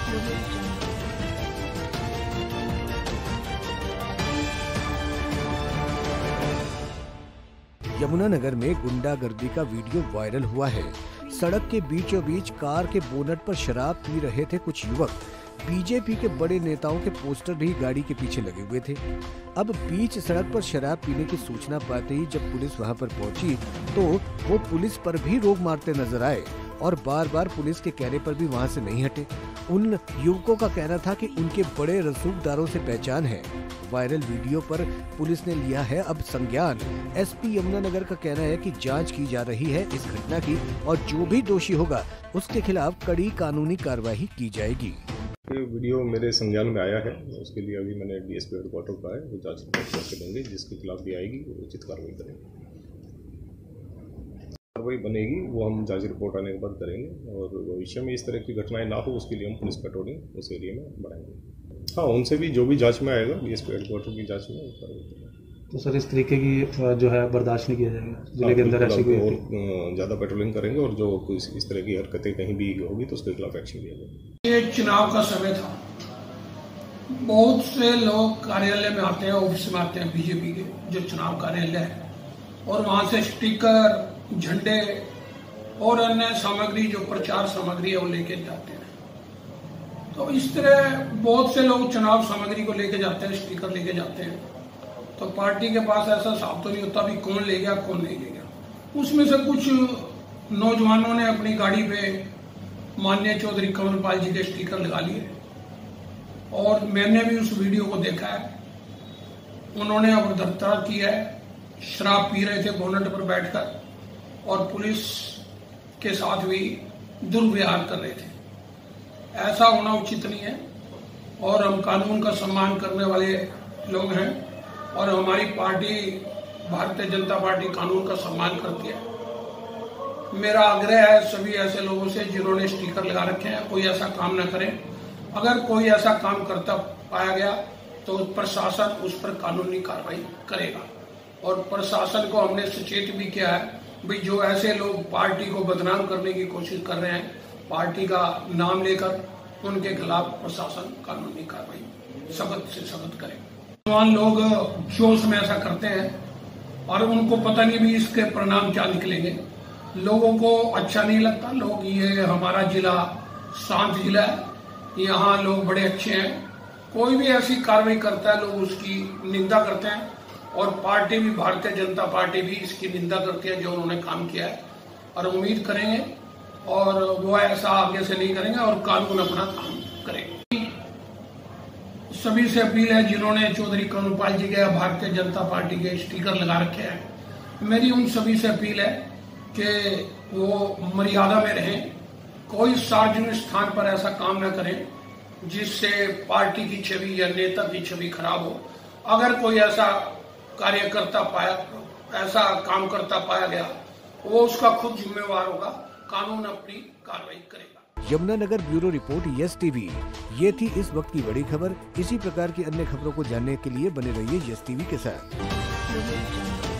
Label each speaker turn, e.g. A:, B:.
A: यमुनानगर में गुंडागर्दी का वीडियो वायरल हुआ है। सड़क के बीचों बीच कार के बोनट पर शराब पी रहे थे कुछ युवक। बीजेपी के बड़े नेताओं के पोस्टर भी गाड़ी के पीछे लगे हुए थे। अब बीच सड़क पर शराब पीने की सूचना पाते ही जब पुलिस वहां पर पहुंची तो वो पुलिस पर भी रोक मारते नजर आए और बार बार पुलिस के कहने पर भी वहां से नहीं हटे। उन युवकों का कहना था कि उनके बड़े रसूखदारों से पहचान है। वायरल वीडियो पर पुलिस ने लिया है अब संज्ञान। एसपी यमुनानगर का कहना है कि जांच की जा रही है इस घटना की और जो भी दोषी होगा उसके खिलाफ कड़ी कानूनी कार्रवाई की जाएगी।
B: ये वीडियो मेरे संज्ञान में आया है, उसके लिए अभी मैंने डीएसपी हेडक्वार्टर को है, वो जांच रिपोर्ट करके देंगे। जिसके खिलाफ भी आएगी वो उचित कार्रवाई करेंगे। कार्रवाई बनेगी वो हम जांच रिपोर्ट आने के बाद करेंगे और भविष्य में इस तरह की घटनाएं ना हो उसके लिए हम पुलिस पेट्रोलिंग उस एरिया में बढ़ाएंगे। हाँ, उनसे भी जो भी जांच में आएगा डीएसपी हेडक्वार्टर की जांच में कार्रवाई करेंगे।
C: तो सर इस तरीके की जो है बर्दाश्त नहीं किया जाएगा जिले के अंदर ऐसी कोई
B: और ज़्यादा पेट्रोलिंग करेंगे और जो कोई इस तरह की हरकतें कहीं भी होगी तो उसके खिलाफ एक्शन लिया जाएगा।
D: ये चुनाव का समय था, बहुत से लोग कार्यालय में आते हैं, ऑफिस में आते हैं बीजेपी के जो चुनाव कार्यालय है और वहां से स्टिकर, झंडे और अन्य सामग्री जो प्रचार सामग्री है वो लेके जाते हैं। तो इस तरह बहुत से लोग चुनाव सामग्री को लेके जाते हैं, स्टिकर लेके जाते हैं। तो पार्टी के पास ऐसा साफ तो नहीं होता भी कौन ले गया कौन नहीं ले गया। उसमें से कुछ नौजवानों ने अपनी गाड़ी पे माननीय चौधरी कंवरपाल जी के स्टिकर लगा लिए और मैंने भी उस वीडियो को देखा है। उन्होंने अभद्रता की है, शराब पी रहे थे बोनट पर बैठकर और पुलिस के साथ भी दुर्व्यवहार कर रहे थे। ऐसा होना उचित नहीं है और हम कानून का सम्मान करने वाले लोग हैं और हमारी पार्टी भारतीय जनता पार्टी कानून का सम्मान करती है। मेरा आग्रह है सभी ऐसे लोगों से जिन्होंने स्टिकर लगा रखे हैं कोई ऐसा काम न करें। अगर कोई ऐसा काम करता पाया गया तो प्रशासन उस पर कानूनी कार्रवाई करेगा और प्रशासन को हमने सचेत भी किया है भाई जो ऐसे लोग पार्टी को बदनाम करने की कोशिश कर रहे हैं, पार्टी का नाम लेकर उनके खिलाफ प्रशासन कानूनी कार्रवाई सख्त से सख्त करे। नौजवान लोग जोश में ऐसा करते हैं और उनको पता नहीं भी इसके परिणाम क्या निकलेंगे। लोगों को अच्छा नहीं लगता। लोग ये हमारा जिला शांत जिला है, यहाँ लोग बड़े अच्छे हैं। कोई भी ऐसी कार्रवाई करता है लोग उसकी निंदा करते हैं और पार्टी भी भारतीय जनता पार्टी भी इसकी निंदा करती है जो उन्होंने काम किया है और उम्मीद करेंगे और वो ऐसा आगे से नहीं करेंगे और कानून अपना काम करेंगे। सभी से अपील है जिन्होंने चौधरी कंवरपाल जी के भारतीय जनता पार्टी के स्टिकर लगा रखे हैं, मेरी उन सभी से अपील है कि वो मर्यादा में रहें। कोई सार्वजनिक स्थान पर ऐसा काम न करें जिससे पार्टी की छवि या नेता की छवि खराब हो। अगर कोई ऐसा कार्यकर्ता ऐसा काम करता पाया गया वो उसका खुद जिम्मेवार होगा, कानून अपनी कार्रवाई करेगा।
A: Yamunanagar bureau report Yes TV. ये थी इस वक्त की बड़ी खबर। इसी प्रकार की अन्य खबरों को जानने के लिए बने रहिए यस टीवी के साथ।